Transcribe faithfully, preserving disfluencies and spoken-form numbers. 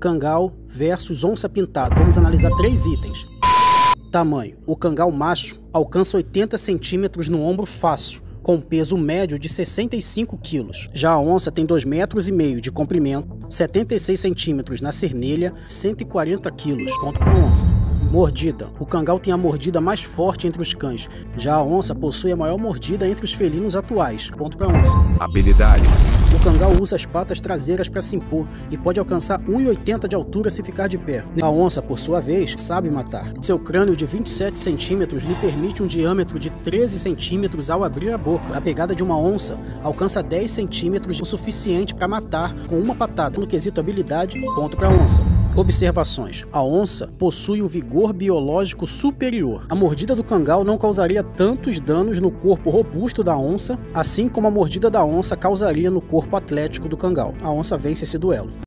Cangal versus onça pintada. Vamos analisar três itens. Tamanho. O cangal macho alcança oitenta centímetros no ombro fácil, com peso médio de sessenta e cinco quilos. Já a onça tem dois metros e meio de comprimento, setenta e seis centímetros na cernelha, cento e quarenta quilos. Ponto para a onça. Mordida. O cangal tem a mordida mais forte entre os cães. Já a onça possui a maior mordida entre os felinos atuais. Ponto para a onça. Habilidades. O cangal usa as patas traseiras para se impor e pode alcançar um metro e oitenta de altura se ficar de pé. A onça, por sua vez, sabe matar. Seu crânio de vinte e sete centímetros lhe permite um diâmetro de treze centímetros ao abrir a boca. A pegada de uma onça alcança dez centímetros, o suficiente para matar com uma patada. No quesito habilidade, ponto para a onça. Observações. A onça possui um vigor biológico superior. A mordida do cangal não causaria tantos danos no corpo robusto da onça, assim como a mordida da onça causaria no corpo atlético do cangal. A onça vence esse duelo.